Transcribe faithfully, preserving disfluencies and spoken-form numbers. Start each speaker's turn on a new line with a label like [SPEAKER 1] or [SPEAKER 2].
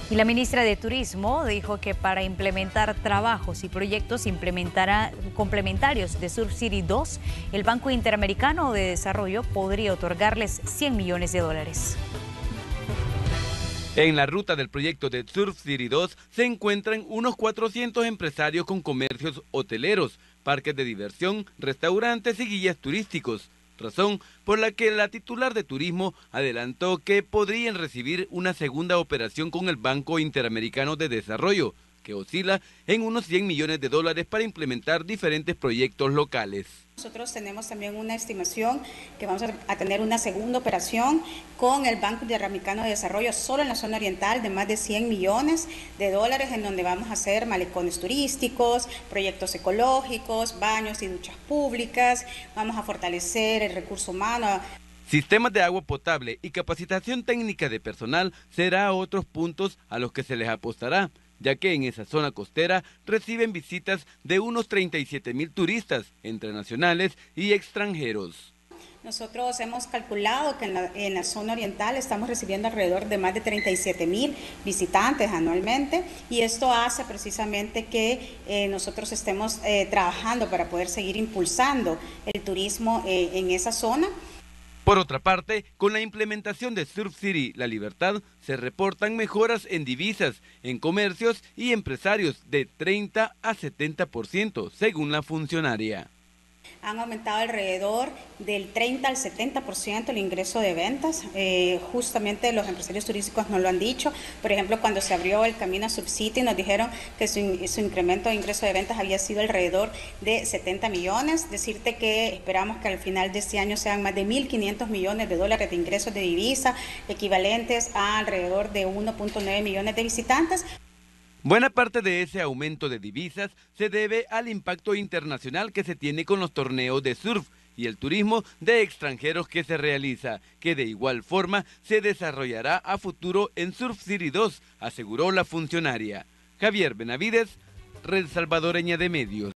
[SPEAKER 1] Y la ministra de Turismo dijo que para implementar trabajos y proyectos implementará complementarios de Surf City dos, el Banco Interamericano de Desarrollo podría otorgarles cien millones de dólares.
[SPEAKER 2] En la ruta del proyecto de Surf City dos se encuentran unos cuatrocientos empresarios con comercios hoteleros, parques de diversión, restaurantes y guías turísticos, razón por la que la titular de turismo adelantó que podrían recibir una segunda operación con el Banco Interamericano de Desarrollo, que oscila en unos cien millones de dólares para implementar diferentes proyectos locales.
[SPEAKER 3] Nosotros tenemos también una estimación que vamos a tener una segunda operación con el Banco Interamericano de Desarrollo solo en la zona oriental de más de cien millones de dólares, en donde vamos a hacer malecones turísticos, proyectos ecológicos, baños y duchas públicas, vamos a fortalecer el recurso humano.
[SPEAKER 2] Sistemas de agua potable y capacitación técnica de personal será otros puntos a los que se les apostará, ya que en esa zona costera reciben visitas de unos treinta y siete mil turistas, entre nacionales y extranjeros.
[SPEAKER 3] Nosotros hemos calculado que en la, en la zona oriental estamos recibiendo alrededor de más de treinta y siete mil visitantes anualmente, y esto hace precisamente que eh, nosotros estemos eh, trabajando para poder seguir impulsando el turismo eh, en esa zona.
[SPEAKER 2] Por otra parte, con la implementación de Surf City La Libertad, se reportan mejoras en divisas, en comercios y empresarios de treinta a setenta por ciento, según la funcionaria.
[SPEAKER 3] Han aumentado alrededor del treinta al setenta por ciento el ingreso de ventas. Eh, justamente los empresarios turísticos nos lo han dicho. Por ejemplo, cuando se abrió el camino a Surf City, nos dijeron que su, su incremento de ingreso de ventas había sido alrededor de setenta millones. Decirte que esperamos que al final de este año sean más de mil quinientos millones de dólares de ingresos de divisa, equivalentes a alrededor de uno punto nueve millones de visitantes.
[SPEAKER 2] Buena parte de ese aumento de divisas se debe al impacto internacional que se tiene con los torneos de surf y el turismo de extranjeros que se realiza, que de igual forma se desarrollará a futuro en Surf City dos, aseguró la funcionaria. Javier Benavides, Red Salvadoreña de Medios.